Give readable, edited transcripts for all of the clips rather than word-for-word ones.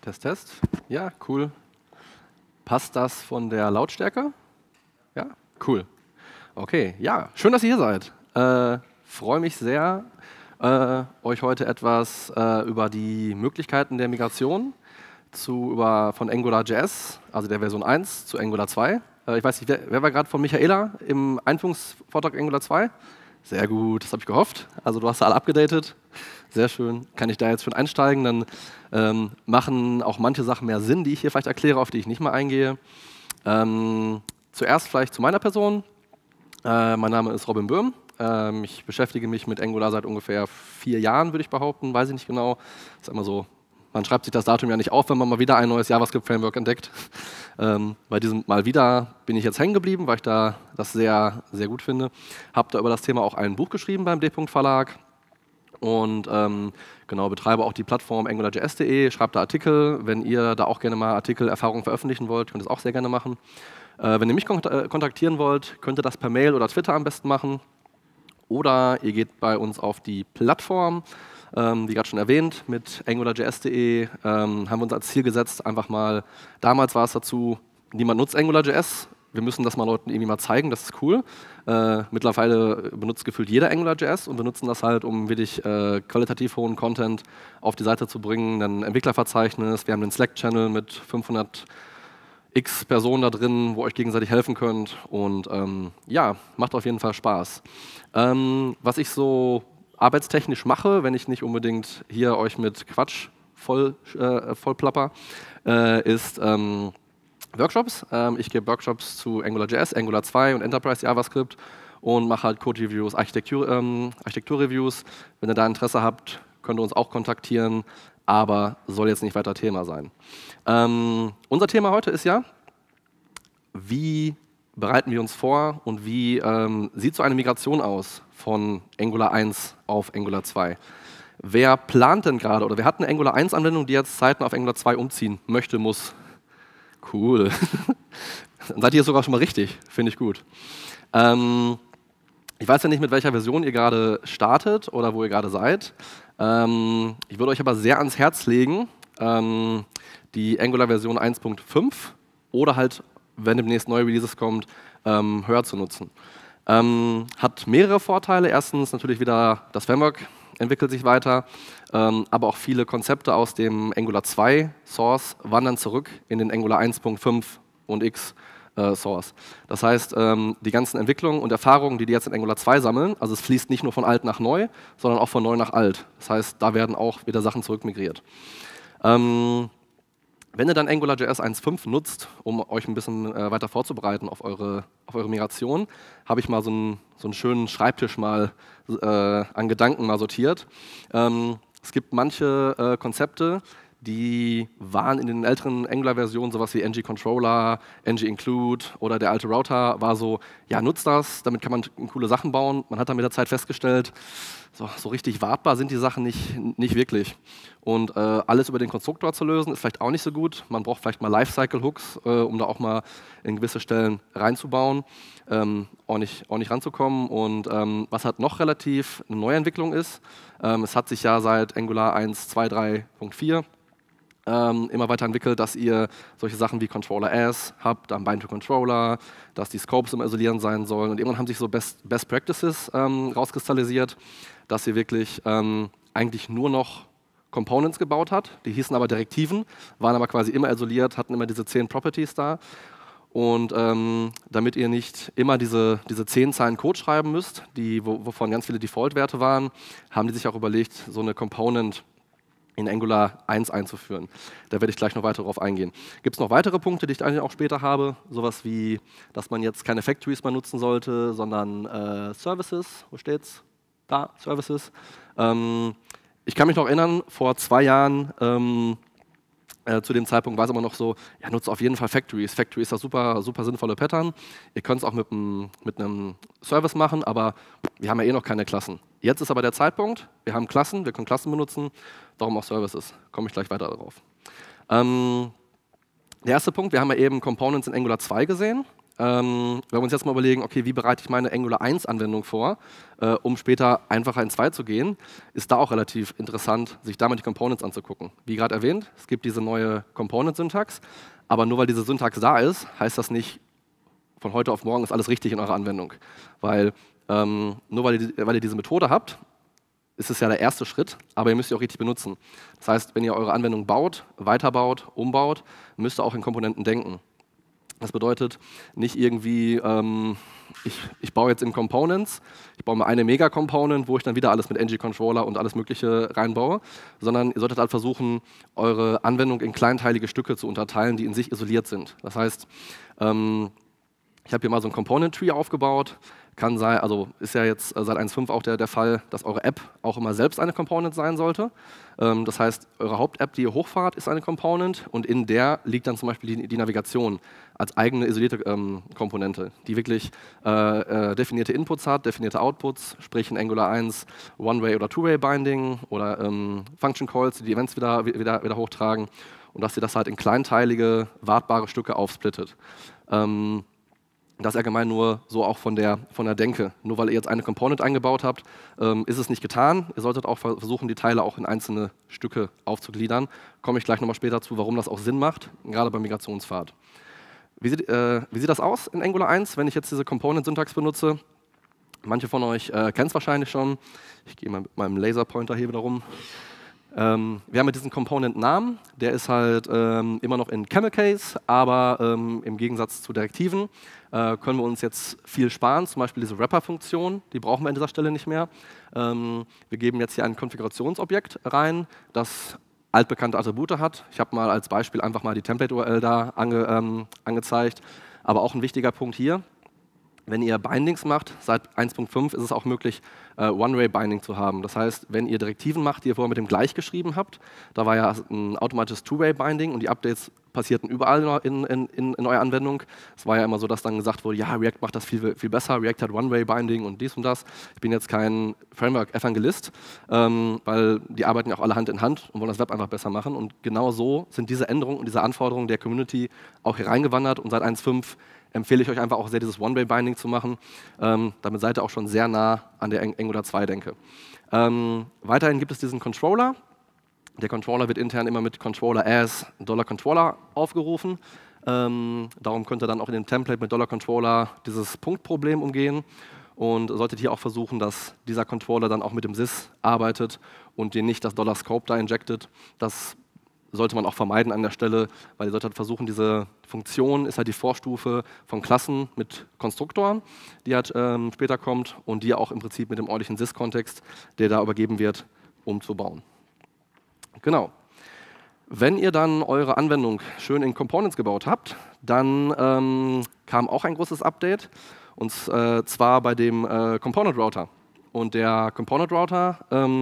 Test, Test. Ja, cool. Passt das von der Lautstärke? Ja, cool. Okay, ja, schön, dass ihr hier seid. Freue mich sehr, euch heute etwas über die Möglichkeiten der Migration von AngularJS, also der Version 1, zu Angular 2. Ich weiß nicht, wer war gerade von Michaela im Einführungsvortrag Angular 2? Sehr gut, das habe ich gehofft. Also du hast alle abgedatet. Sehr schön. Kann ich da jetzt schon einsteigen? Dann machen auch manche Sachen mehr Sinn, die ich hier vielleicht erkläre, auf die ich nicht mal eingehe. Zuerst vielleicht zu meiner Person. Mein Name ist Robin Böhm. Ich beschäftige mich mit Angular seit ungefähr 4 Jahren, würde ich behaupten. Weiß ich nicht genau. Das ist immer so. Man schreibt sich das Datum ja nicht auf, wenn man mal wieder ein neues JavaScript-Framework entdeckt. Bei diesem Mal wieder bin ich jetzt hängen geblieben, weil ich da das sehr, sehr gut finde. Habe da über das Thema auch ein Buch geschrieben beim D. Verlag und genau, betreibe auch die Plattform angularjs.de, schreibe da Artikel. Wenn ihr da auch gerne mal Artikel, Erfahrungen veröffentlichen wollt, könnt ihr das auch sehr gerne machen. Wenn ihr mich kontaktieren wollt, könnt ihr das per Mail oder Twitter am besten machen. Oder ihr geht bei uns auf die Plattform. Wie gerade schon erwähnt, mit angularjs.de haben wir uns als Ziel gesetzt, einfach mal, damals war es dazu, niemand nutzt AngularJS, wir müssen das mal Leuten irgendwie mal zeigen, das ist cool. Mittlerweile benutzt gefühlt jeder AngularJS und wir nutzen das halt, um wirklich qualitativ hohen Content auf die Seite zu bringen, ein Entwicklerverzeichnis, wir haben einen Slack-Channel mit 500 x Personen da drin, wo ihr euch gegenseitig helfen könnt und ja, macht auf jeden Fall Spaß. Was ich so arbeitstechnisch mache, wenn ich nicht unbedingt hier euch mit Quatsch vollplapper, ist Workshops. Ich gebe Workshops zu AngularJS, Angular 2 und Enterprise JavaScript und mache halt Code-Reviews, Architektur-Reviews. Wenn ihr da Interesse habt, könnt ihr uns auch kontaktieren, aber soll jetzt nicht weiter Thema sein. Unser Thema heute ist ja, wie bereiten wir uns vor und wie sieht so eine Migration aus von Angular 1 auf Angular 2? Wer plant denn gerade oder wer hat eine Angular 1 Anwendung, die jetzt zeitnah auf Angular 2 umziehen möchte, muss? Cool. Dann seid ihr sogar schon mal richtig, finde ich gut. Ich weiß ja nicht, mit welcher Version ihr gerade startet oder wo ihr gerade seid. Ich würde euch aber sehr ans Herz legen, die Angular Version 1.5 oder halt, wenn demnächst neue Releases kommt, höher zu nutzen. Hat mehrere Vorteile. Erstens natürlich wieder, das Framework entwickelt sich weiter, aber auch viele Konzepte aus dem Angular 2 Source wandern zurück in den Angular 1.5 und X Source. Das heißt, die ganzen Entwicklungen und Erfahrungen, die jetzt in Angular 2 sammeln, also es fließt nicht nur von alt nach neu, sondern auch von neu nach alt. Das heißt, da werden auch wieder Sachen zurückmigriert. Wenn ihr dann AngularJS 1.5 nutzt, um euch ein bisschen weiter vorzubereiten auf eure Migration, habe ich mal so einen schönen Schreibtisch mal an Gedanken mal sortiert. Es gibt manche Konzepte, die waren in den älteren Angular-Versionen sowas wie ng-Controller, ng-Include oder der alte Router war so, ja, nutzt das, damit kann man coole Sachen bauen. Man hat dann mit der Zeit festgestellt, so richtig wartbar sind die Sachen nicht wirklich. Und alles über den Konstruktor zu lösen, ist vielleicht auch nicht so gut. Man braucht vielleicht mal Lifecycle-Hooks, um da auch mal in gewisse Stellen reinzubauen, auch nicht ranzukommen. Und was halt noch relativ eine Neuentwicklung ist, es hat sich ja seit Angular 1.2.3.4 immer weiter entwickelt, dass ihr solche Sachen wie Controller As habt, dann Bind to Controller, dass die Scopes immer isolieren sein sollen. Und irgendwann haben sich so Best Practices rauskristallisiert, dass ihr wirklich eigentlich nur noch Components gebaut hat. Die hießen aber Direktiven, waren aber quasi immer isoliert, hatten immer diese 10 Properties da. Und damit ihr nicht immer diese 10 Zeilen Code schreiben müsst, wovon ganz viele Default-Werte waren, haben die sich auch überlegt, so eine Component in Angular 1 einzuführen. Da werde ich gleich noch weiter darauf eingehen. Gibt es noch weitere Punkte, die ich eigentlich auch später habe? Sowas wie, dass man jetzt keine Factories mehr nutzen sollte, sondern Services. Wo steht's? Da, Services. Ich kann mich noch erinnern, vor 2 Jahren, zu dem Zeitpunkt war es immer noch so, ja, nutzt auf jeden Fall Factories. Factory ist das super, super sinnvolle Pattern. Ihr könnt es auch mit einem Service machen, aber wir haben ja eh noch keine Klassen. Jetzt ist aber der Zeitpunkt, wir haben Klassen, wir können Klassen benutzen, darum auch Services. Komme ich gleich weiter darauf. Der erste Punkt, wir haben ja eben Components in Angular 2 gesehen. wenn wir uns jetzt mal überlegen, okay, wie bereite ich meine Angular 1 Anwendung vor, um später einfacher in 2 zu gehen, ist da auch relativ interessant, sich da mal die Components anzugucken. Wie gerade erwähnt, es gibt diese neue Component-Syntax, aber nur weil diese Syntax da ist, heißt das nicht, von heute auf morgen ist alles richtig in eurer Anwendung. Weil nur weil ihr diese Methode habt, ist es ja der erste Schritt, aber ihr müsst sie auch richtig benutzen. Das heißt, wenn ihr eure Anwendung baut, weiterbaut, umbaut, müsst ihr auch in Komponenten denken. Das bedeutet nicht irgendwie, ich baue jetzt in Components, ich baue mal eine Mega-Component, wo ich dann wieder alles mit ng-Controller und alles Mögliche reinbaue, sondern ihr solltet halt versuchen, eure Anwendung in kleinteilige Stücke zu unterteilen, die in sich isoliert sind. Das heißt, ich habe hier mal so ein Component-Tree aufgebaut. Kann sein, also ist ja jetzt seit 1.5 auch der Fall, dass eure App auch immer selbst eine Component sein sollte. Das heißt, eure Haupt-App, die ihr hochfahrt, ist eine Component und in der liegt dann zum Beispiel die Navigation als eigene isolierte Komponente, die wirklich definierte Inputs hat, definierte Outputs, sprich in Angular 1 One-Way- oder Two-Way-Binding oder Function Calls, die die Events wieder hochtragen und dass ihr das halt in kleinteilige, wartbare Stücke aufsplittet. Das allgemein nur so auch von der Denke. Nur weil ihr jetzt eine Component eingebaut habt, ist es nicht getan. Ihr solltet auch versuchen, die Teile auch in einzelne Stücke aufzugliedern. Komme ich gleich nochmal später zu, warum das auch Sinn macht, gerade beim Migrationspfad. Wie sieht das aus in Angular 1, wenn ich jetzt diese Component-Syntax benutze? Manche von euch kennen es wahrscheinlich schon. Ich gehe mal mit meinem Laserpointer hier wieder rum. Wir haben mit diesem Component-Namen, der ist halt immer noch in Camel Case, aber im Gegensatz zu Direktiven können wir uns jetzt viel sparen, zum Beispiel diese Wrapper-Funktion, die brauchen wir an dieser Stelle nicht mehr. Wir geben jetzt hier ein Konfigurationsobjekt rein, das altbekannte Attribute hat. Ich habe mal als Beispiel einfach mal die Template-URL da angezeigt, aber auch ein wichtiger Punkt hier. Wenn ihr Bindings macht, seit 1.5 ist es auch möglich, One-Way-Binding zu haben. Das heißt, wenn ihr Direktiven macht, die ihr vorher mit dem Gleich geschrieben habt, da war ja ein automatisches Two-Way-Binding und die Updates passierten überall in eurer Anwendung. Es war ja immer so, dass dann gesagt wurde, ja, React macht das viel, viel besser, React hat One-Way-Binding und dies und das. Ich bin jetzt kein Framework-Evangelist, weil die arbeiten ja auch alle Hand in Hand und wollen das Web einfach besser machen. Und genau so sind diese Änderungen und diese Anforderungen der Community auch hier reingewandert und seit 1.5 empfehle ich euch einfach auch sehr, dieses One-Way-Binding zu machen. Damit seid ihr auch schon sehr nah an der Angular 2-Denke. Weiterhin gibt es diesen Controller. Der Controller wird intern immer mit Controller as $Controller aufgerufen. Darum könnt ihr dann auch in dem Template mit $Controller dieses Punktproblem umgehen. Und solltet hier auch versuchen, dass dieser Controller dann auch mit dem Sys arbeitet und ihr nicht das $Scope da injectet. Das sollte man auch vermeiden an der Stelle, weil ihr solltet versuchen, diese Funktion ist halt die Vorstufe von Klassen mit Konstruktoren, die halt später kommt und die auch im Prinzip mit dem ordentlichen Sys-Kontext, der da übergeben wird, umzubauen. Genau. Wenn ihr dann eure Anwendung schön in Components gebaut habt, dann kam auch ein großes Update, und zwar bei dem Component Router. Und der Component Router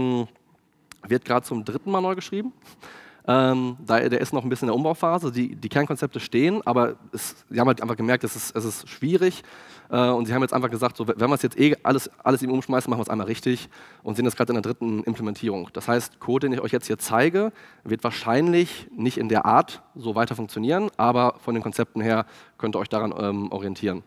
wird gerade zum 3. Mal neu geschrieben. Der ist noch ein bisschen in der Umbauphase. Die Kernkonzepte stehen, aber sie haben halt einfach gemerkt, es ist schwierig. Und sie haben jetzt einfach gesagt, so, wenn wir es jetzt alles ihm umschmeißen, machen wir es einmal richtig und sind jetzt gerade in der 3. Implementierung. Das heißt, Code, den ich euch jetzt hier zeige, wird wahrscheinlich nicht in der Art so weiter funktionieren, aber von den Konzepten her könnt ihr euch daran orientieren.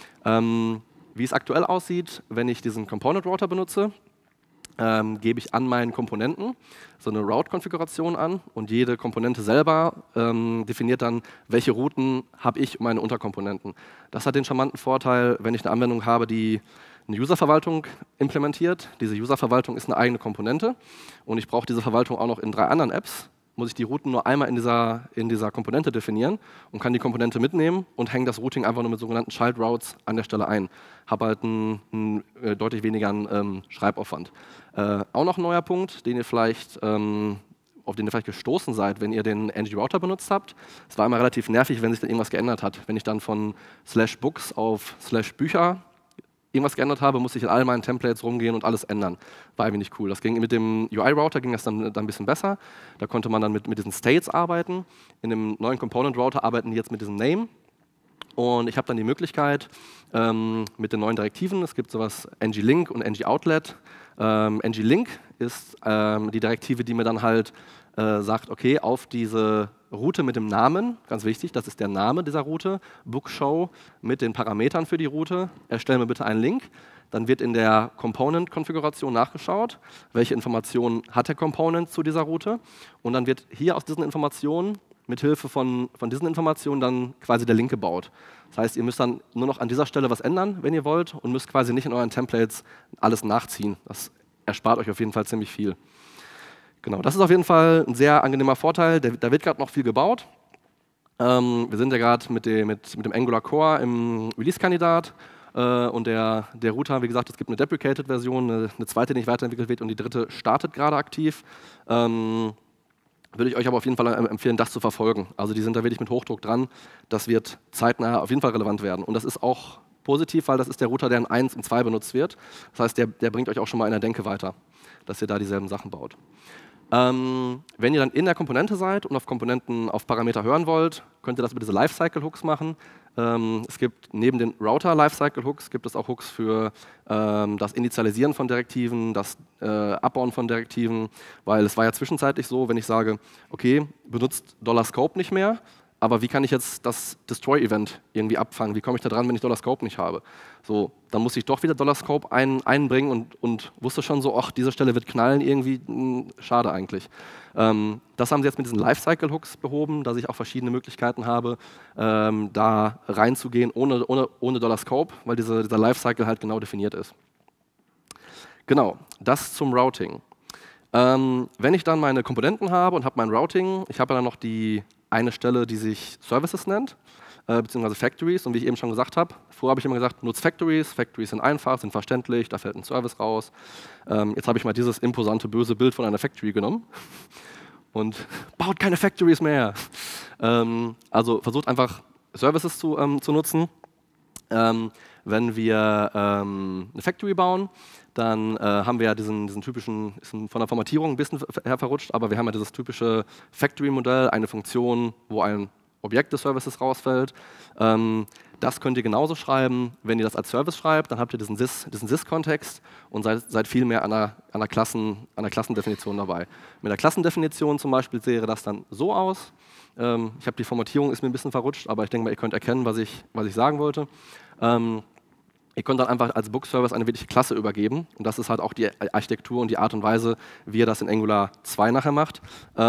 Wie es aktuell aussieht, wenn ich diesen Component Router benutze, gebe ich an meinen Komponenten so eine Route-Konfiguration an und jede Komponente selber definiert dann, welche Routen habe ich um meine Unterkomponenten. Das hat den charmanten Vorteil, wenn ich eine Anwendung habe, die eine User-Verwaltung implementiert. Diese User-Verwaltung ist eine eigene Komponente und ich brauche diese Verwaltung auch noch in 3 anderen Apps. Muss ich die Routen nur einmal in dieser Komponente definieren und kann die Komponente mitnehmen und hänge das Routing einfach nur mit sogenannten Child Routes an der Stelle ein. Habe halt einen deutlich weniger Schreibaufwand. Auch noch ein neuer Punkt, auf den ihr vielleicht gestoßen seid, wenn ihr den ng-Router benutzt habt. Es war immer relativ nervig, wenn sich dann irgendwas geändert hat. Wenn ich dann von /books auf /bücher irgendwas geändert habe, musste ich in all meinen Templates rumgehen und alles ändern. War irgendwie nicht cool. Das ging mit dem UI-Router ging das dann ein bisschen besser. Da konnte man dann mit diesen States arbeiten. In dem neuen Component-Router arbeiten die jetzt mit diesem Name. Und ich habe dann die Möglichkeit mit den neuen Direktiven, es gibt sowas ng-link und ng-outlet. ng-link ist die Direktive, die mir dann halt sagt, okay, auf diese Route mit dem Namen, ganz wichtig, das ist der Name dieser Route, Bookshow mit den Parametern für die Route, erstelle mir bitte einen Link. Dann wird in der Component-Konfiguration nachgeschaut, welche Informationen hat der Component zu dieser Route. Und dann wird hier aus diesen Informationen, mithilfe von diesen Informationen, dann quasi der Link gebaut. Das heißt, ihr müsst dann nur noch an dieser Stelle was ändern, wenn ihr wollt, und müsst quasi nicht in euren Templates alles nachziehen. Das erspart euch auf jeden Fall ziemlich viel. Genau, das ist auf jeden Fall ein sehr angenehmer Vorteil. Da wird gerade noch viel gebaut. Wir sind ja gerade mit dem Angular Core im Release-Kandidat. Und der Router, wie gesagt, es gibt eine Deprecated-Version, eine zweite, die nicht weiterentwickelt wird, und die dritte startet gerade aktiv. Würde ich euch aber auf jeden Fall empfehlen, das zu verfolgen. Also die sind da wirklich mit Hochdruck dran. Das wird zeitnah auf jeden Fall relevant werden. Und das ist auch positiv, weil das ist der Router, der in 1 und 2 benutzt wird. Das heißt, der bringt euch auch schon mal in der Denke weiter, dass ihr da dieselben Sachen baut. Wenn ihr dann in der Komponente seid und auf Parameter hören wollt, könnt ihr das über diese Lifecycle-Hooks machen. Es gibt neben den Router-Lifecycle-Hooks gibt es auch Hooks für das Initialisieren von Direktiven, das Abbauen von Direktiven, weil es war ja zwischenzeitlich so, wenn ich sage, okay, benutzt $Scope nicht mehr, aber wie kann ich jetzt das Destroy-Event irgendwie abfangen? Wie komme ich da dran, wenn ich $Scope nicht habe? So, dann muss ich doch wieder $Scope einbringen und wusste schon so, ach, diese Stelle wird knallen irgendwie, schade eigentlich. Das haben sie jetzt mit diesen Lifecycle-Hooks behoben, dass ich auch verschiedene Möglichkeiten habe, da reinzugehen ohne $Scope, weil dieser Lifecycle halt genau definiert ist. Genau, das zum Routing. Wenn ich dann meine Komponenten habe und habe mein Routing, ich habe dann noch die eine Stelle, die sich Services nennt, beziehungsweise Factories. Und wie ich eben schon gesagt habe, vorher habe ich immer gesagt, nutzt Factories. Factories sind einfach, sind verständlich, da fällt ein Service raus. Jetzt habe ich mal dieses imposante, böse Bild von einer Factory genommen und baut keine Factories mehr. Also versucht einfach Services zu nutzen. Wenn wir eine Factory bauen, dann haben wir ja diesen typischen, ist von der Formatierung ein bisschen verrutscht, aber wir haben ja dieses typische Factory-Modell, eine Funktion, wo ein Objekt des Services rausfällt. Das könnt ihr genauso schreiben. Wenn ihr das als Service schreibt, dann habt ihr diesen Sys-Kontext und seid viel mehr an einer Klassendefinition dabei. Mit der Klassendefinition zum Beispiel sähe das dann so aus. Ich habe die Formatierung, ist mir ein bisschen verrutscht, aber ich denke mal, ihr könnt erkennen, was ich sagen wollte. Ihr könnt dann einfach als Book-Service eine wirkliche Klasse übergeben. Und das ist halt auch die Architektur und die Art und Weise, wie ihr das in Angular 2 nachher macht.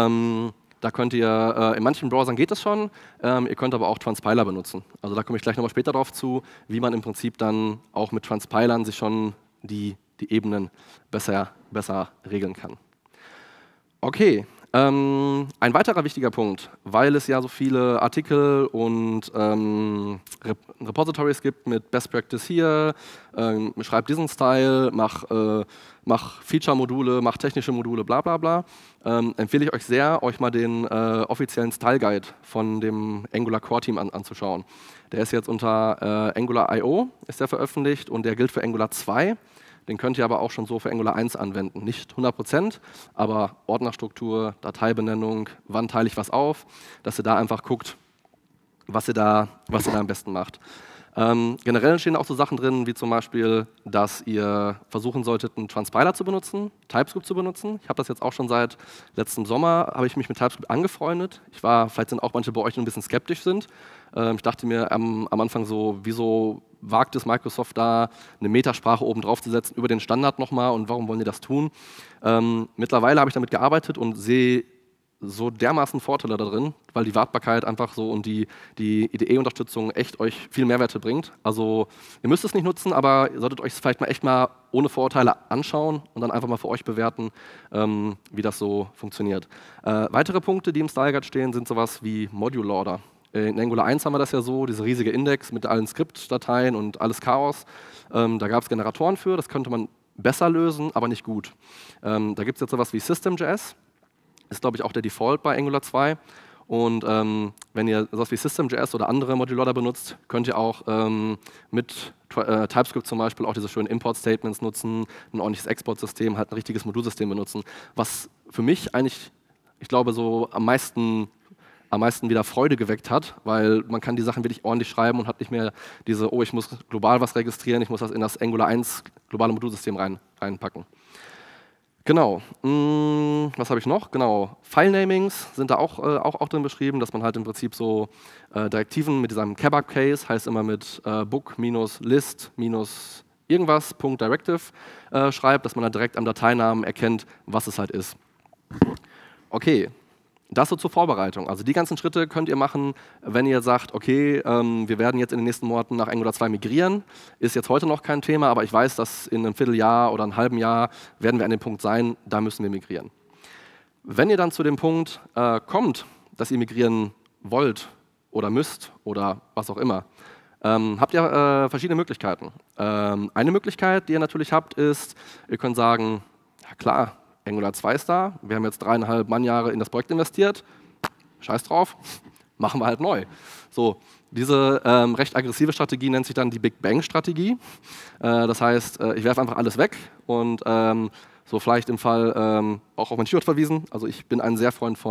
Da könnt ihr, in manchen Browsern geht das schon, ihr könnt aber auch Transpiler benutzen. Also da komme ich gleich nochmal später drauf zu, wie man im Prinzip dann auch mit Transpilern sich schon die Ebenen besser regeln kann. Okay. Ein weiterer wichtiger Punkt, weil es ja so viele Artikel und Repositories gibt mit Best Practice hier, schreib diesen Style, mach Feature-Module, mach technische Module, bla bla bla, empfehle ich euch sehr, euch mal den offiziellen Style Guide von dem Angular Core Team anzuschauen. Der ist jetzt unter Angular.io, ist der veröffentlicht, und der gilt für Angular 2. Den könnt ihr aber auch schon so für Angular 1 anwenden. Nicht 100%, aber Ordnerstruktur, Dateibenennung, wann teile ich was auf, dass ihr da einfach guckt, was ihr da am besten macht. Generell stehen auch so Sachen drin, wie zum Beispiel, dass ihr versuchen solltet, einen Transpiler zu benutzen, TypeScript zu benutzen. Ich habe das jetzt auch schon seit letztem Sommer, habe ich mich mit TypeScript angefreundet. Vielleicht sind auch manche bei euch noch ein bisschen skeptisch sind. Ich dachte mir am Anfang so, wieso wagt es Microsoft da, eine Metasprache oben drauf zu setzen über den Standard nochmal, und warum wollen die das tun? Mittlerweile habe ich damit gearbeitet und sehe so dermaßen Vorteile da drin, weil die Wartbarkeit einfach so und die IDE-Unterstützung echt euch viel Mehrwerte bringt. Also ihr müsst es nicht nutzen, aber ihr solltet euch es vielleicht mal echt mal ohne Vorurteile anschauen und dann einfach mal für euch bewerten, wie das so funktioniert. Weitere Punkte, die im Style Guide stehen, sind sowas wie Module Loader. In Angular 1 haben wir das ja so, diese riesige Index mit allen Skriptdateien und alles Chaos. Da gab es Generatoren für, das könnte man besser lösen, aber nicht gut. Da gibt es jetzt sowas wie System.js. Ist, glaube ich, auch der Default bei Angular 2. Und wenn ihr sowas wie System.js oder andere Module-Loader benutzt, könnt ihr auch mit TypeScript zum Beispiel auch diese schönen Import-Statements nutzen, ein ordentliches Exportsystem, halt ein richtiges Modulsystem benutzen. Was für mich eigentlich, ich glaube, so am meisten wieder Freude geweckt hat, weil man kann die Sachen wirklich ordentlich schreiben und hat nicht mehr diese, oh, ich muss global was registrieren, ich muss das in das Angular 1 globale Modulsystem reinpacken. Genau. Was habe ich noch? Genau. File-Namings sind da auch drin beschrieben, dass man halt im Prinzip so Direktiven mit diesem Kebab-Case, heißt immer mit book minus list minus irgendwas, .directive schreibt, dass man dann direkt am Dateinamen erkennt, was es halt ist. Okay. Das so zur Vorbereitung. Also die ganzen Schritte könnt ihr machen, wenn ihr sagt, okay, wir werden jetzt in den nächsten Monaten nach Angular 2 migrieren. Ist jetzt heute noch kein Thema, aber ich weiß, dass in einem Vierteljahr oder einem halben Jahr werden wir an dem Punkt sein, da müssen wir migrieren. Wenn ihr dann zu dem Punkt kommt, dass ihr migrieren wollt oder müsst oder was auch immer, habt ihr verschiedene Möglichkeiten. Eine Möglichkeit, die ihr natürlich habt, ist, ihr könnt sagen, ja klar, Angular 2 ist da, wir haben jetzt 3,5 Mannjahre in das Projekt investiert, scheiß drauf, machen wir halt neu. So, diese recht aggressive Strategie nennt sich dann die Big Bang-Strategie. Das heißt, ich werfe einfach alles weg und so vielleicht im Fall auch auf mein Stichwort verwiesen. Also ich bin ein sehr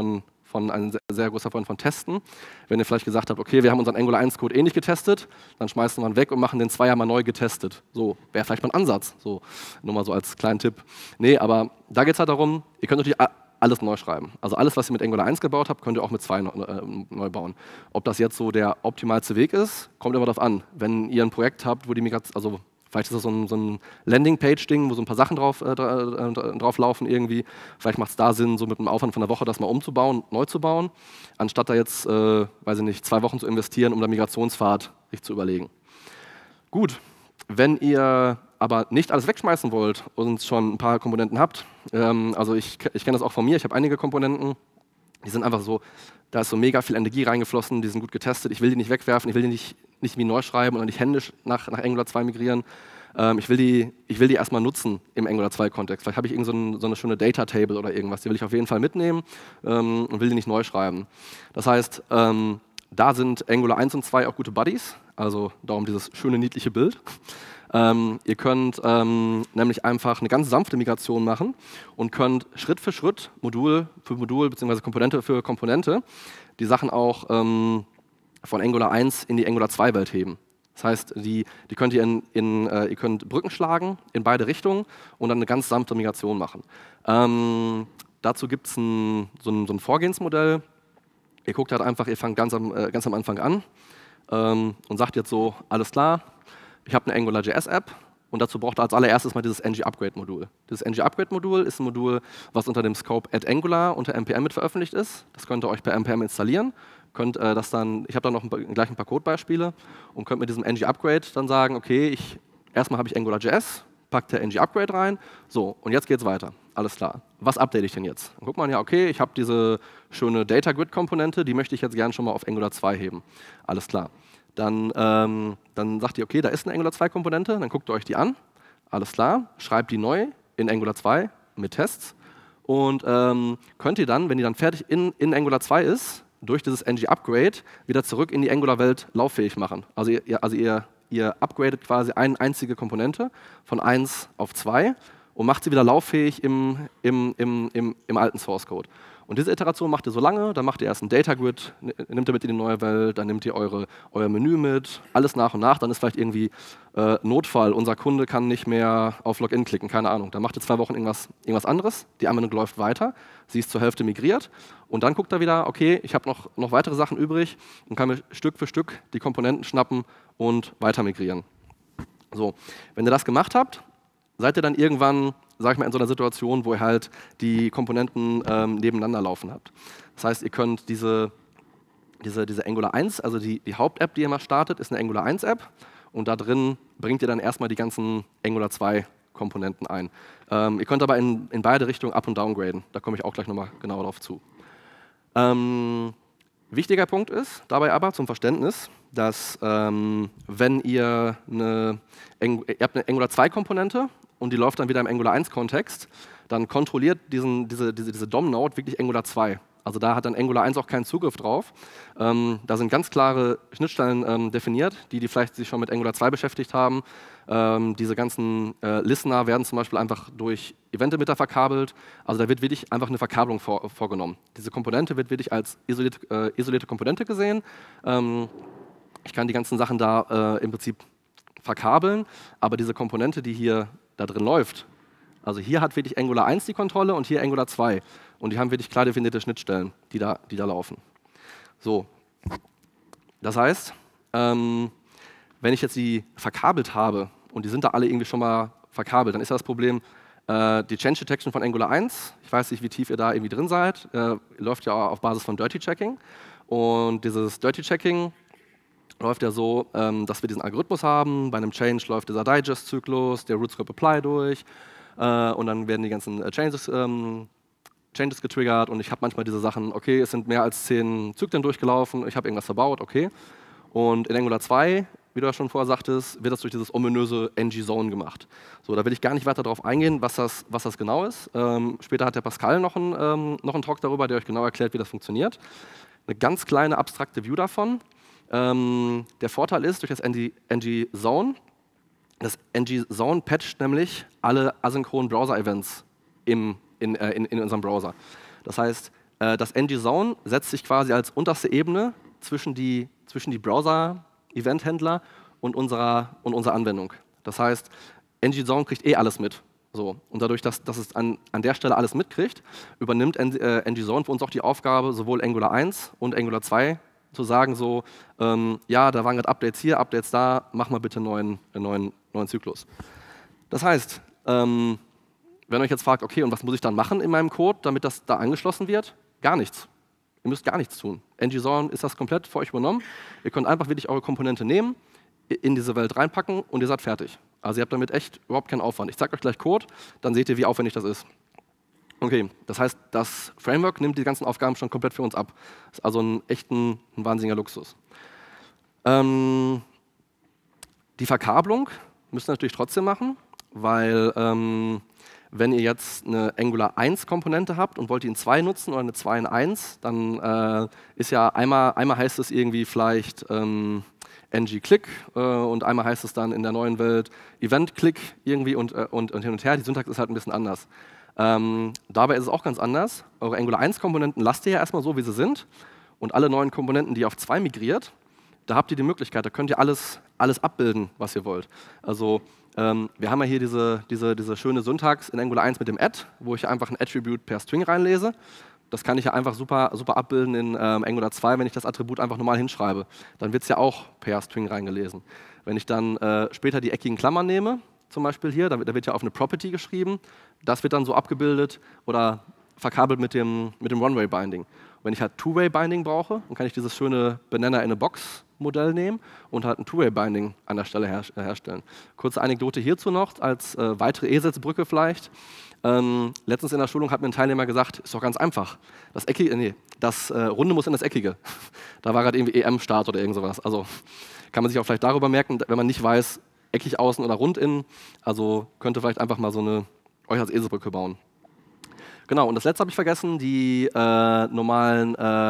sehr großer Freund von Testen. Wenn ihr vielleicht gesagt habt, okay, wir haben unseren Angular 1 Code nicht getestet, dann schmeißen wir ihn weg und machen den 2 mal neu getestet. So, wäre vielleicht mal ein Ansatz. So, nur mal so als kleinen Tipp. Nee, aber da geht es halt darum, ihr könnt natürlich alles neu schreiben. Also alles, was ihr mit Angular 1 gebaut habt, könnt ihr auch mit 2 neu bauen. Ob das jetzt so der optimalste Weg ist, kommt aber darauf an. Wenn ihr ein Projekt habt, wo die Migration, also vielleicht ist das so ein Landingpage-Ding, wo so ein paar Sachen drauf laufen irgendwie. Vielleicht macht es da Sinn, so mit einem Aufwand von einer Woche das mal umzubauen, neu zu bauen, anstatt da jetzt, weiß ich nicht, 2 Wochen zu investieren, um da Migrationspfad sich zu überlegen. Gut, wenn ihr aber nicht alles wegschmeißen wollt und schon ein paar Komponenten habt, also ich kenne das auch von mir, ich habe einige Komponenten, die sind einfach so, da ist so mega viel Energie reingeflossen, die sind gut getestet, ich will die nicht wegwerfen, ich will die nicht wie neu schreiben oder nicht händisch nach Angular 2 migrieren. Ich will die erstmal nutzen im Angular 2 Kontext. Vielleicht habe ich so eine schöne Data Table oder irgendwas, die will ich auf jeden Fall mitnehmen und will die nicht neu schreiben. Das heißt, da sind Angular 1 und 2 auch gute Buddies, also darum dieses schöne, niedliche Bild. Ihr könnt nämlich einfach eine ganz sanfte Migration machen und könnt Schritt für Schritt, Modul für Modul bzw. Komponente für Komponente die Sachen auch von Angular 1 in die Angular 2 Welt heben. Das heißt, die könnt ihr ihr könnt Brücken schlagen in beide Richtungen und dann eine ganz sanfte Migration machen. Dazu gibt es so ein Vorgehensmodell. Ihr guckt halt einfach, ihr fangt ganz am Anfang an und sagt jetzt so, alles klar, ich habe eine AngularJS-App und dazu braucht ihr als allererstes mal dieses ng-Upgrade-Modul. Dieses ng-Upgrade-Modul ist ein Modul, was unter dem Scope @Angular unter npm mit veröffentlicht ist. Das könnt ihr euch per npm installieren. Könnt das dann, ich habe da noch gleich ein paar Codebeispiele und könnt mit diesem ng-Upgrade dann sagen, okay, erstmal habe ich AngularJS, packt der ng-Upgrade rein, so, und jetzt geht's weiter. Alles klar. Was update ich denn jetzt? Dann guckt man ja, okay, ich habe diese schöne Data-Grid-Komponente, die möchte ich jetzt gerne schon mal auf Angular 2 heben. Alles klar. Dann sagt ihr, okay, da ist eine Angular 2 Komponente, dann guckt ihr euch die an, alles klar, schreibt die neu in Angular 2 mit Tests und könnt ihr dann, wenn die dann fertig in Angular 2 ist, durch dieses ng-Upgrade wieder zurück in die Angular-Welt lauffähig machen. Also ihr upgradet quasi eine einzige Komponente von 1 auf 2 und macht sie wieder lauffähig im alten Source-Code. Und diese Iteration macht ihr so lange, dann macht ihr erst ein Data Grid, nimmt ihr mit in die neue Welt, dann nehmt ihr euer Menü mit, alles nach und nach, dann ist vielleicht irgendwie Notfall, unser Kunde kann nicht mehr auf Login klicken, keine Ahnung. Dann macht ihr 2 Wochen irgendwas anderes, die Anwendung läuft weiter, sie ist zur Hälfte migriert und dann guckt er wieder, okay, ich habe noch weitere Sachen übrig und kann mir Stück für Stück die Komponenten schnappen und weiter migrieren. So, wenn ihr das gemacht habt, seid ihr dann irgendwann, sag ich mal, in so einer Situation, wo ihr halt die Komponenten nebeneinander laufen habt. Das heißt, ihr könnt diese Angular 1, also die Haupt-App, die ihr mal startet, ist eine Angular 1 App und da drin bringt ihr dann erstmal die ganzen Angular 2 Komponenten ein. Ihr könnt aber in beide Richtungen up- und downgraden. Da komme ich auch gleich nochmal genauer drauf zu. Wichtiger Punkt ist dabei aber zum Verständnis, dass wenn ihr habt eine Angular 2 Komponente und die läuft dann wieder im Angular 1 Kontext, dann kontrolliert diese DOM-Node wirklich Angular 2. Also da hat dann Angular 1 auch keinen Zugriff drauf. Da sind ganz klare Schnittstellen definiert, die vielleicht sich schon mit Angular 2 beschäftigt haben. Diese ganzen Listener werden zum Beispiel einfach durch Event-Emitter verkabelt. Also da wird wirklich einfach eine Verkabelung vorgenommen. Diese Komponente wird wirklich als isolierte Komponente gesehen. Ich kann die ganzen Sachen da im Prinzip verkabeln, aber diese Komponente, die hier da drin läuft, Also hier hat wirklich Angular 1 die Kontrolle und hier Angular 2. Und die haben wirklich klar definierte Schnittstellen, die da laufen. So, das heißt, wenn ich jetzt die verkabelt habe und die sind da alle irgendwie schon mal verkabelt, dann ist das Problem, die Change Detection von Angular 1, ich weiß nicht, wie tief ihr da irgendwie drin seid, läuft ja auf Basis von Dirty Checking. Und dieses Dirty Checking läuft ja so, dass wir diesen Algorithmus haben. Bei einem Change läuft dieser Digest-Zyklus, der Root Scope Apply durch und dann werden die ganzen Changes getriggert und ich habe manchmal diese Sachen, okay, es sind mehr als 10 Zyklen durchgelaufen, ich habe irgendwas verbaut, okay. Und in Angular 2, wie du ja schon vorher sagtest, wird das durch dieses ominöse ng-Zone gemacht. So, da will ich gar nicht weiter darauf eingehen, was das genau ist. Später hat der Pascal noch einen Talk darüber, der euch genau erklärt, wie das funktioniert. Eine ganz kleine abstrakte View davon. Der Vorteil ist, durch das ng-Zone, das ng-Zone patcht nämlich alle asynchronen Browser-Events in unserem Browser. Das heißt, das ng-Zone setzt sich quasi als unterste Ebene zwischen die Browser-Event-Händler und unserer Anwendung. Das heißt, ng-Zone kriegt alles mit. So. Und dadurch, dass es an der Stelle alles mitkriegt, übernimmt ng-Zone für uns auch die Aufgabe, sowohl Angular 1 und Angular 2 zu sagen, so, ja, da waren gerade Updates hier, Updates da, mach mal bitte einen neuen Zyklus. Das heißt, wenn ihr euch jetzt fragt, okay, und was muss ich dann machen in meinem Code, damit das da angeschlossen wird? Gar nichts. Ihr müsst gar nichts tun. ng-Zone ist das komplett für euch übernommen. Ihr könnt einfach wirklich eure Komponente nehmen, in diese Welt reinpacken und ihr seid fertig. Also ihr habt damit echt überhaupt keinen Aufwand. Ich zeige euch gleich Code, dann seht ihr, wie aufwendig das ist. Okay, das heißt, das Framework nimmt die ganzen Aufgaben schon komplett für uns ab. Das ist also ein wahnsinniger Luxus. Die Verkabelung müsst ihr natürlich trotzdem machen, weil wenn ihr jetzt eine Angular 1 Komponente habt und wollt die in 2 nutzen oder eine 2 in 1, dann ist ja einmal heißt es irgendwie vielleicht ng-Click und einmal heißt es dann in der neuen Welt Event-Click irgendwie und hin und her. Die Syntax ist halt ein bisschen anders. Dabei ist es auch ganz anders. Eure Angular 1 Komponenten lasst ihr ja erstmal so, wie sie sind. Und alle neuen Komponenten, die ihr auf 2 migriert, da habt ihr die Möglichkeit, da könnt ihr alles abbilden, was ihr wollt. Also wir haben ja hier diese schöne Syntax in Angular 1 mit dem Add, wo ich einfach ein Attribute per String reinlese. Das kann ich ja einfach super abbilden in Angular 2, wenn ich das Attribut einfach normal hinschreibe. Dann wird es ja auch per String reingelesen. Wenn ich dann später die eckigen Klammern nehme, zum Beispiel hier, da wird ja auf eine Property geschrieben, das wird dann so abgebildet oder verkabelt mit dem One-Way-Binding. Wenn ich halt Two-Way-Binding brauche, dann kann ich dieses schöne Banana-in-a-Box-Modell nehmen und halt ein Two-Way-Binding an der Stelle herstellen. Kurze Anekdote hierzu noch, als weitere Eselsbrücke vielleicht. Letztens in der Schulung hat mir ein Teilnehmer gesagt, ist doch ganz einfach. Das Runde muss in das Eckige. Da war gerade irgendwie EM-Start oder irgend sowas. Also kann man sich auch vielleicht darüber merken, wenn man nicht weiß, eckig außen oder rund innen. Also könnt ihr vielleicht einfach mal so euch als Eselsbrücke bauen. Genau, und das letzte habe ich vergessen, die normalen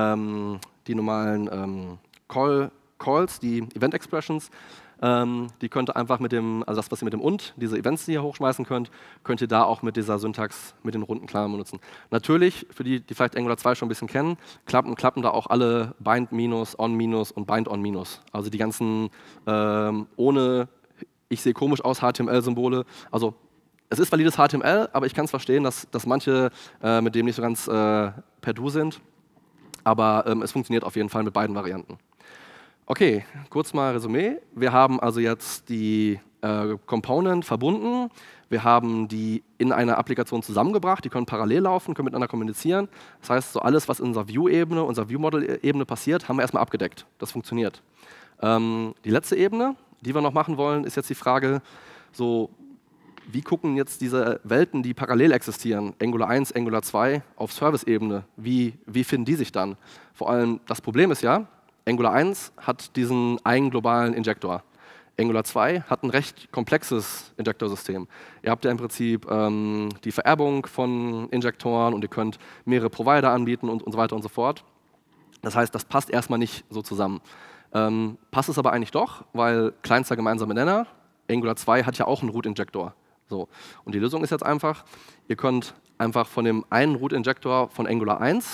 Calls, die Event Expressions, die könnt ihr einfach also das, was ihr mit dem und, diese Events, die ihr hochschmeißen könnt ihr da auch mit dieser Syntax, mit den runden Klammern benutzen. Natürlich, für die vielleicht Angular 2 schon ein bisschen kennen, klappen da auch alle Bind-, On- und Bind-On-. Also die ganzen ohne, ich sehe komisch aus, HTML-Symbole, also es ist valides HTML, aber ich kann es verstehen, dass manche mit dem nicht so ganz per Du sind. Aber es funktioniert auf jeden Fall mit beiden Varianten. Okay, kurz mal Resümee. Wir haben also jetzt die Component verbunden. Wir haben die in einer Applikation zusammengebracht. Die können parallel laufen, können miteinander kommunizieren. Das heißt, so alles, was in unserer View-Ebene, unserer View-Model-Ebene passiert, haben wir erstmal abgedeckt. Das funktioniert. Die letzte Ebene, die wir noch machen wollen, ist jetzt die Frage, so, wie gucken jetzt diese Welten, die parallel existieren, Angular 1, Angular 2, auf Service-Ebene, wie finden die sich dann? Vor allem, das Problem ist ja, Angular 1 hat diesen einen globalen Injektor. Angular 2 hat ein recht komplexes Injektorsystem. Ihr habt ja im Prinzip die Vererbung von Injektoren und ihr könnt mehrere Provider anbieten und so weiter und so fort. Das heißt, das passt erstmal nicht so zusammen. Passt es aber eigentlich doch, weil kleinster gemeinsamer Nenner, Angular 2 hat ja auch einen Root-Injektor. So. Und die Lösung ist jetzt einfach, ihr könnt einfach von dem einen Root-Injektor von Angular 1,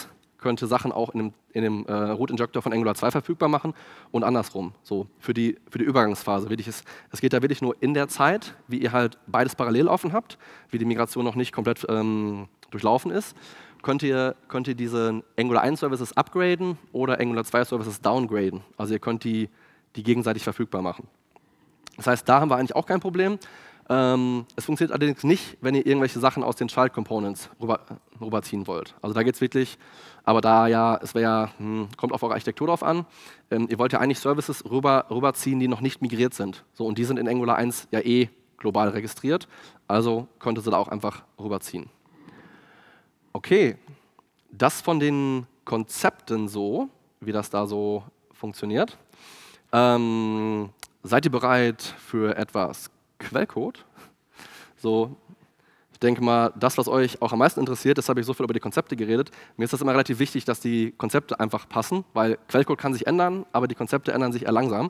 könnte Sachen auch in dem Root Injector von Angular 2 verfügbar machen und andersrum. So, für die Übergangsphase. Es geht da wirklich nur in der Zeit, wie ihr halt beides parallel offen habt, wie die Migration noch nicht komplett durchlaufen ist, könnt ihr diese Angular 1 Services upgraden oder Angular 2 Services downgraden. Also ihr könnt die gegenseitig verfügbar machen. Das heißt, da haben wir eigentlich auch kein Problem. Es funktioniert allerdings nicht, wenn ihr irgendwelche Sachen aus den Child Components rüberziehen wollt. Also da geht es wirklich, aber da ja, kommt auf eure Architektur drauf an. Ihr wollt ja eigentlich Services rüberziehen, die noch nicht migriert sind. So, und die sind in Angular 1 ja eh global registriert, also könnt ihr sie da auch einfach rüberziehen. Okay, das von den Konzepten so, wie das da so funktioniert. Seid ihr bereit für etwas Quellcode? So, ich denke mal, das, was euch auch am meisten interessiert, deshalb habe ich so viel über die Konzepte geredet. Mir ist das immer relativ wichtig, dass die Konzepte einfach passen, weil Quellcode kann sich ändern, aber die Konzepte ändern sich eher langsam.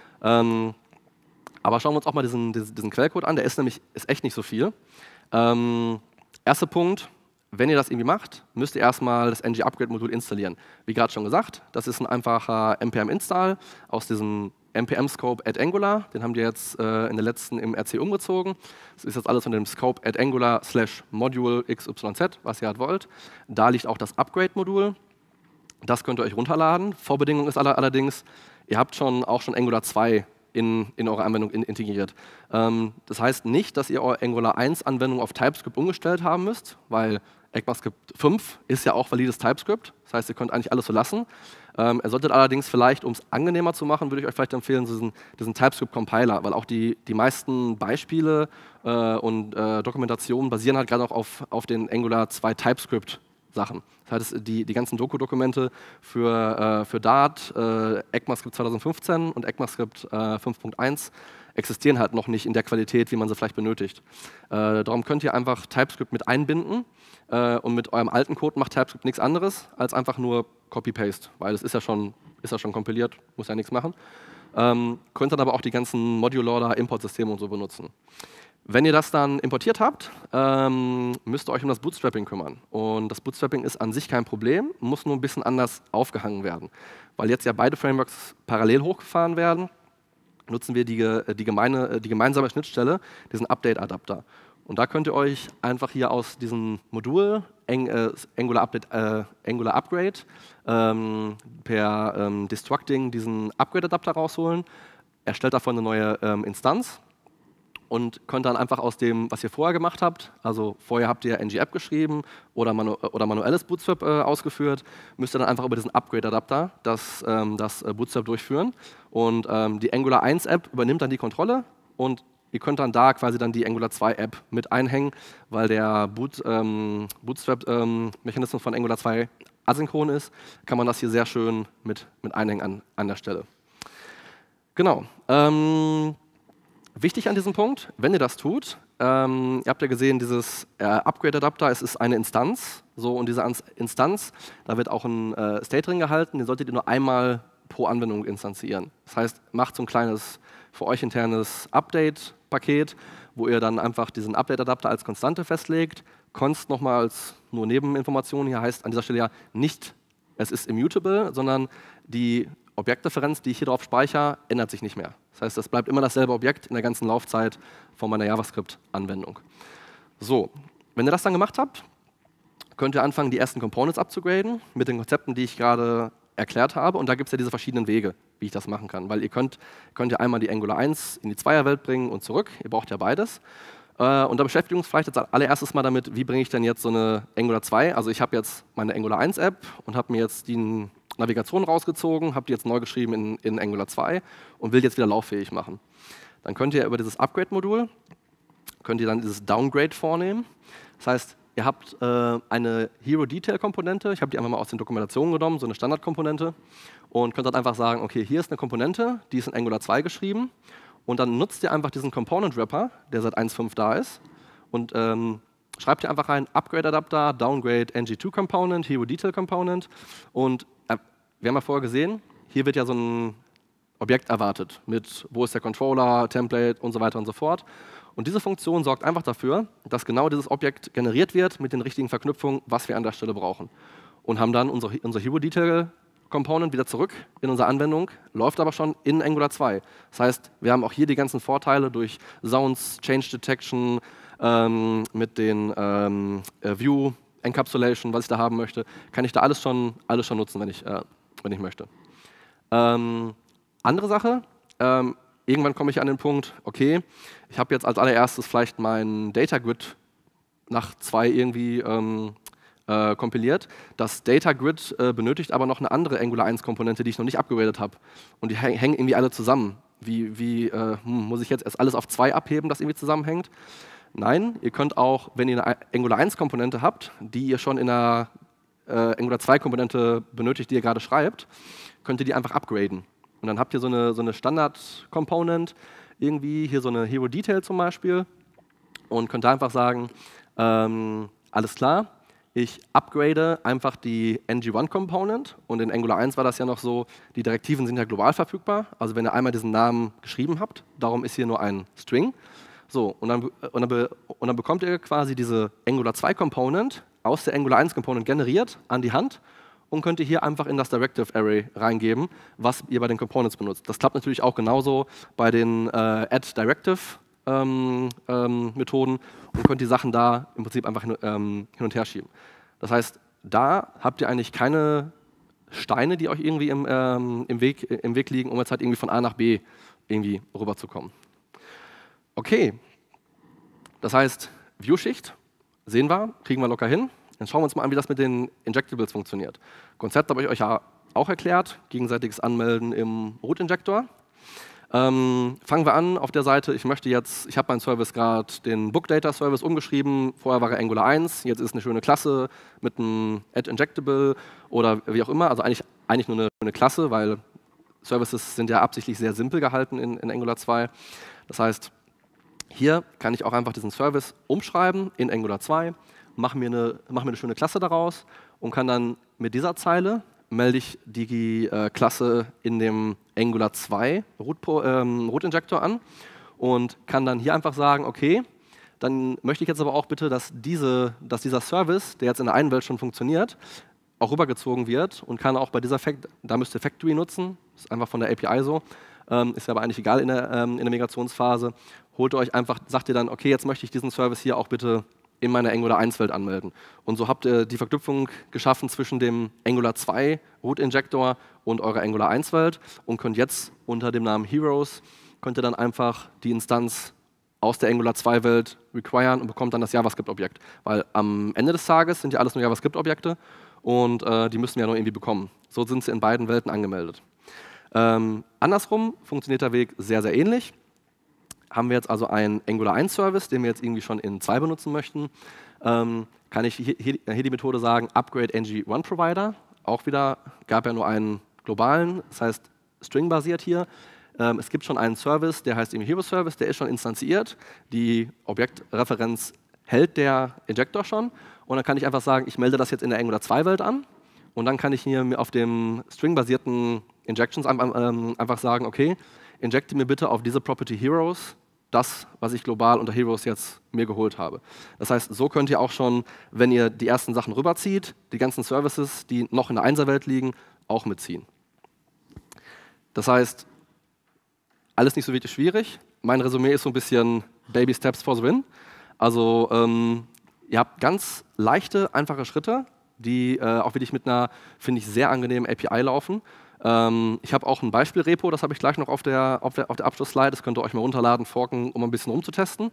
Aber schauen wir uns auch mal diesen Quellcode an, der ist echt nicht so viel. Erster Punkt, wenn ihr das irgendwie macht, müsst ihr erstmal das ng-Upgrade-Modul installieren. Wie gerade schon gesagt, das ist ein einfacher npm-Install aus diesem npm-Scope at Angular. Den haben die jetzt in der letzten im RC umgezogen. Das ist jetzt alles von dem Scope at Angular /Module XYZ, was ihr halt wollt. Da liegt auch das Upgrade-Modul. Das könnt ihr euch runterladen. Vorbedingung ist allerdings, ihr habt auch schon Angular 2 in eure Anwendung integriert. Das heißt nicht, dass ihr eure Angular 1 Anwendung auf TypeScript umgestellt haben müsst, weil ECMAScript 5 ist ja auch valides TypeScript. Das heißt, ihr könnt eigentlich alles so lassen. Ihr solltet allerdings vielleicht, um es angenehmer zu machen, würde ich euch vielleicht empfehlen, diesen TypeScript-Compiler, weil auch die meisten Beispiele und Dokumentationen basieren halt gerade auch auf den Angular 2 TypeScript-Sachen. Das heißt, die ganzen Doku-Dokumente für Dart, ECMAScript 2015 und ECMAScript 5.1 existieren halt noch nicht in der Qualität, wie man sie vielleicht benötigt. Darum könnt ihr einfach TypeScript mit einbinden und mit eurem alten Code macht TypeScript nichts anderes als einfach nur Copy-Paste, weil es ist ja schon kompiliert, muss ja nichts machen. Könnt dann aber auch die ganzen Module-Loader, Importsysteme und so benutzen. Wenn ihr das dann importiert habt, müsst ihr euch um das Bootstrapping kümmern. Und das Bootstrapping ist an sich kein Problem, muss nur ein bisschen anders aufgehangen werden. Weil jetzt ja beide Frameworks parallel hochgefahren werden, nutzen wir die gemeinsame Schnittstelle, diesen Update-Adapter. Und da könnt ihr euch einfach hier aus diesem Modul Angular Upgrade per Destructing diesen Upgrade-Adapter rausholen, erstellt davon eine neue Instanz und könnt dann einfach aus dem, was ihr vorher gemacht habt, also vorher habt ihr ng-app geschrieben oder manuelles Bootstrap ausgeführt, müsst ihr dann einfach über diesen Upgrade-Adapter das Bootstrap durchführen. Und die Angular 1 App übernimmt dann die Kontrolle und ihr könnt dann da quasi dann die Angular 2 App mit einhängen, weil der Bootstrap-Mechanismus von Angular 2 asynchron ist, kann man das hier sehr schön mit einhängen an der Stelle. Genau. Wichtig an diesem Punkt, wenn ihr das tut, ihr habt ja gesehen, dieses Upgrade-Adapter, es ist eine Instanz, so, und diese Instanz, da wird auch ein State drin gehalten, den solltet ihr nur einmal pro Anwendung instanzieren. Das heißt, macht so ein kleines, für euch internes Update-Paket, wo ihr dann einfach diesen Update-Adapter als Konstante festlegt. Const nochmal als nur Nebeninformation hier heißt an dieser Stelle ja nicht, es ist immutable, sondern die Objektdifferenz, die ich hier drauf speichere, ändert sich nicht mehr. Das heißt, es bleibt immer dasselbe Objekt in der ganzen Laufzeit von meiner JavaScript-Anwendung. So, wenn ihr das dann gemacht habt, könnt ihr anfangen, die ersten Components abzugraden mit den Konzepten, die ich gerade erklärt habe. Und da gibt es ja diese verschiedenen Wege, wie ich das machen kann. Weil ihr könnt ja einmal die Angular 1 in die Zweierwelt bringen und zurück. Ihr braucht ja beides. Und da beschäftigen wir uns vielleicht als allererstes mal damit, wie bringe ich denn jetzt so eine Angular 2, also ich habe jetzt meine Angular 1 App und habe mir jetzt die Navigation rausgezogen, habe die jetzt neu geschrieben in Angular 2 und will jetzt wieder lauffähig machen. Dann könnt ihr über dieses Upgrade-Modul, könnt ihr dann dieses Downgrade vornehmen. Das heißt, ihr habt eine Hero-Detail-Komponente, ich habe die einfach mal aus den Dokumentationen genommen, so eine Standardkomponente, und könnt dann einfach sagen, okay, hier ist eine Komponente, die ist in Angular 2 geschrieben, und dann nutzt ihr einfach diesen Component-Wrapper, der seit 1.5 da ist, und schreibt ihr einfach rein Upgrade-Adapter, Downgrade, ng2-Component, Hero-Detail-Component, und wir haben ja vorher gesehen, hier wird ja so ein Objekt erwartet mit, wo ist der Controller, Template und so weiter und so fort. Und diese Funktion sorgt einfach dafür, dass genau dieses Objekt generiert wird mit den richtigen Verknüpfungen, was wir an der Stelle brauchen. und haben dann unser Hero Detail Component wieder zurück in unsere Anwendung, läuft aber schon in Angular 2. Das heißt, wir haben auch hier die ganzen Vorteile durch Sounds, Change Detection, mit den View Encapsulation, was ich da haben möchte, kann ich da alles schon nutzen, wenn ich möchte. Andere Sache, irgendwann komme ich an den Punkt, okay, ich habe jetzt als allererstes vielleicht mein Data Grid nach 2 irgendwie kompiliert. Das Data Grid benötigt aber noch eine andere Angular 1 Komponente, die ich noch nicht abgegradet habe. Und die hängen irgendwie alle zusammen. Muss ich jetzt erst alles auf 2 abheben, das irgendwie zusammenhängt? Nein, ihr könnt auch, wenn ihr eine Angular 1 Komponente habt, die ihr schon in einer Angular 2 Komponente benötigt, die ihr gerade schreibt, könnt ihr die einfach upgraden. Und dann habt ihr so eine Standard-Component, irgendwie hier so eine Hero Detail zum Beispiel, und könnt da einfach sagen, alles klar, ich upgrade einfach die ng1-Component, und in Angular 1 war das ja noch so, die Direktiven sind ja global verfügbar, also wenn ihr einmal diesen Namen geschrieben habt, darum ist hier nur ein String. So, und dann bekommt ihr quasi diese Angular 2 Component aus der Angular 1 Component generiert an die Hand und könnt ihr hier einfach in das Directive Array reingeben, was ihr bei den Components benutzt. Das klappt natürlich auch genauso bei den Add Directive Methoden und könnt die Sachen da im Prinzip einfach hin und her schieben. Das heißt, da habt ihr eigentlich keine Steine, die euch irgendwie im Weg liegen, um jetzt halt irgendwie von A nach B irgendwie rüberzukommen. Okay, das heißt, View-Schicht sehen wir, kriegen wir locker hin. Dann schauen wir uns mal an, wie das mit den Injectables funktioniert. Konzept habe ich euch ja auch erklärt, gegenseitiges Anmelden im Root-Injector. Fangen wir an auf der Seite, ich habe meinen Service gerade den Book-Data-Service umgeschrieben, vorher war er Angular 1, jetzt ist eine schöne Klasse mit einem Add-Injectable oder wie auch immer, also eigentlich nur eine schöne Klasse, weil Services sind ja absichtlich sehr simpel gehalten in Angular 2. Das heißt, hier kann ich auch einfach diesen Service umschreiben in Angular 2, mache mir eine schöne Klasse daraus und kann dann mit dieser Zeile melde ich die Klasse in dem Angular 2 Root-Injector an und kann dann hier einfach sagen, okay, dann möchte ich jetzt aber auch bitte, dass dieser Service, der jetzt in der einen Welt schon funktioniert, auch rübergezogen wird und kann auch bei dieser da müsst ihr Factory nutzen, ist einfach von der API so, ist aber eigentlich egal in der Migrationsphase, sagt ihr dann, okay, jetzt möchte ich diesen Service hier auch bitte in meiner Angular 1 Welt anmelden. Und so habt ihr die Verknüpfung geschaffen zwischen dem Angular 2 Root Injector und eurer Angular 1 Welt und könnt jetzt unter dem Namen Heroes, könnt ihr dann einfach die Instanz aus der Angular 2 Welt requiren und bekommt dann das JavaScript-Objekt. Weil am Ende des Tages sind ja alles nur JavaScript-Objekte und die müssen wir ja nur irgendwie bekommen. So sind sie in beiden Welten angemeldet. Andersrum funktioniert der Weg sehr, sehr ähnlich. Haben wir jetzt also einen Angular 1 Service, den wir jetzt irgendwie schon in 2 benutzen möchten, kann ich hier die Methode sagen, upgrade ng1 Provider. Auch wieder, gab ja nur einen globalen, das heißt string-basiert hier. Es gibt schon einen Service, der heißt eben Hero Service, der ist schon instanziert. Die Objektreferenz hält der Injector schon. Und dann kann ich einfach sagen, ich melde das jetzt in der Angular 2 Welt an. Und dann kann ich hier auf dem string-basierten Injections einfach sagen, okay, injecte mir bitte auf diese Property Heroes das, was ich global unter Heroes jetzt mir geholt habe. Das heißt, so könnt ihr auch schon, wenn ihr die ersten Sachen rüberzieht, die ganzen Services, die noch in der 1er-Welt liegen, auch mitziehen. Das heißt, alles nicht so wirklich schwierig. Mein Resümee ist so ein bisschen Baby Steps for the Win. Also ihr habt ganz leichte, einfache Schritte, die auch wirklich mit einer, finde ich, sehr angenehmen API laufen. Ich habe auch ein Beispielrepo, das habe ich gleich noch auf der Abschlussslide, das könnt ihr euch mal runterladen, forken, um ein bisschen rumzutesten.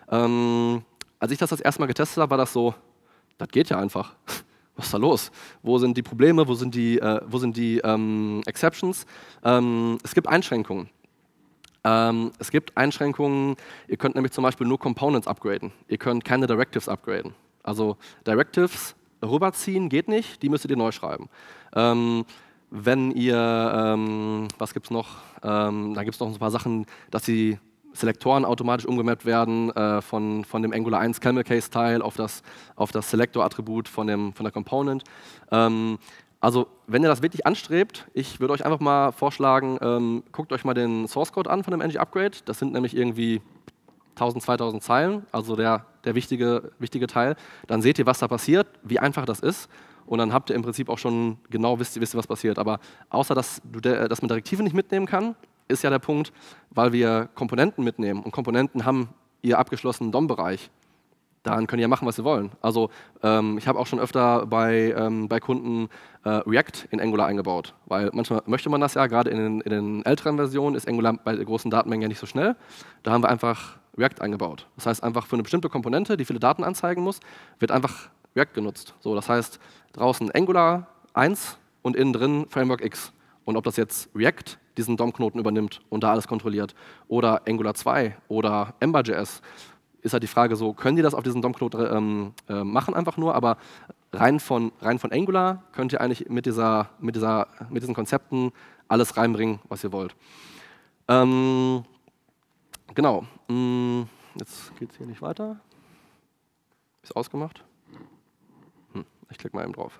Als ich das erste Mal getestet habe, war das so, das geht ja einfach. Was ist da los? Wo sind die Probleme, wo sind die Exceptions? Es gibt Einschränkungen. Ihr könnt nämlich zum Beispiel nur Components upgraden. Ihr könnt keine Directives upgraden. Also Directives rüberziehen geht nicht, die müsstet ihr neu schreiben. Wenn ihr, was gibt es noch? Da gibt es noch ein paar Sachen, dass die Selektoren automatisch umgemappt werden von dem Angular 1 Camel Case Teil auf das Selector-Attribut von der Component. Also wenn ihr das wirklich anstrebt, ich würde euch einfach mal vorschlagen, guckt euch mal den Source Code an von dem ng Upgrade. Das sind nämlich irgendwie 1000, 2000 Zeilen, also der wichtige Teil. Dann seht ihr, was da passiert, wie einfach das ist. und dann habt ihr im Prinzip auch schon genau wisst ihr, was passiert. Aber außer, dass man Direktive nicht mitnehmen kann, ist ja der Punkt, weil wir Komponenten mitnehmen und Komponenten haben ihr abgeschlossenen DOM-Bereich. Dann könnt ihr ja machen, was ihr wollen. Also ich habe auch schon öfter bei Kunden React in Angular eingebaut, weil manchmal möchte man das ja, gerade in den älteren Versionen ist Angular bei großen Datenmengen ja nicht so schnell. Da haben wir einfach React eingebaut. Das heißt einfach für eine bestimmte Komponente, die viele Daten anzeigen muss, wird einfach React genutzt. So, das heißt draußen Angular 1 und innen drin Framework X. Und ob das jetzt React diesen DOM-Knoten übernimmt und da alles kontrolliert oder Angular 2 oder Ember.js, ist halt die Frage so, können die das auf diesen DOM-Knoten machen einfach nur, aber rein von Angular könnt ihr eigentlich mit diesen Konzepten alles reinbringen, was ihr wollt. Genau. Jetzt geht es hier nicht weiter. Ist ausgemacht? Ich klicke mal eben drauf.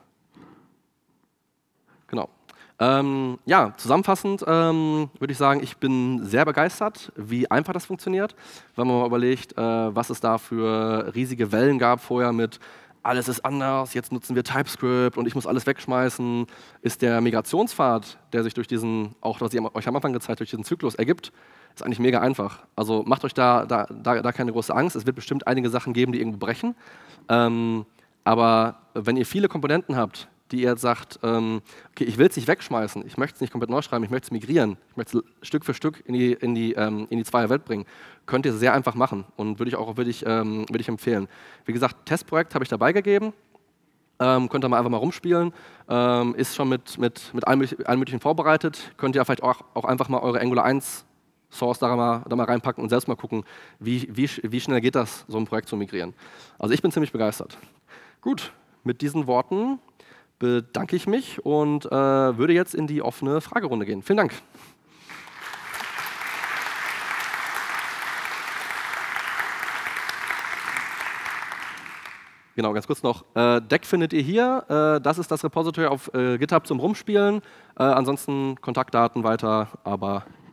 Genau. Ja, zusammenfassend würde ich sagen, ich bin sehr begeistert, wie einfach das funktioniert. Wenn man mal überlegt, was es da für riesige Wellen gab vorher mit alles ist anders, jetzt nutzen wir TypeScript und ich muss alles wegschmeißen, ist der Migrationspfad, der sich durch diesen, auch was ich euch am Anfang gezeigt habe, durch diesen Zyklus ergibt, ist eigentlich mega einfach. Also macht euch da keine große Angst. Es wird bestimmt einige Sachen geben, die irgendwo brechen. Aber wenn ihr viele Komponenten habt, die ihr jetzt sagt, okay, ich will es nicht wegschmeißen, ich möchte es nicht komplett neu schreiben, ich möchte es migrieren, ich möchte es Stück für Stück in die Zweier-Welt bringen, könnt ihr es sehr einfach machen und würde ich empfehlen. Wie gesagt, Testprojekt habe ich dabei gegeben, könnt ihr mal einfach mal rumspielen, ist schon mit allem Möglichen vorbereitet, könnt ihr vielleicht auch einfach mal eure Angular 1 Source da mal reinpacken und selbst mal gucken, wie schnell geht das, so ein Projekt zu migrieren. Also ich bin ziemlich begeistert. Gut, mit diesen Worten bedanke ich mich und würde jetzt in die offene Fragerunde gehen. Vielen Dank. Genau, ganz kurz noch. Deck findet ihr hier. Das ist das Repository auf GitHub zum Rumspielen. Ansonsten Kontaktdaten weiter, aber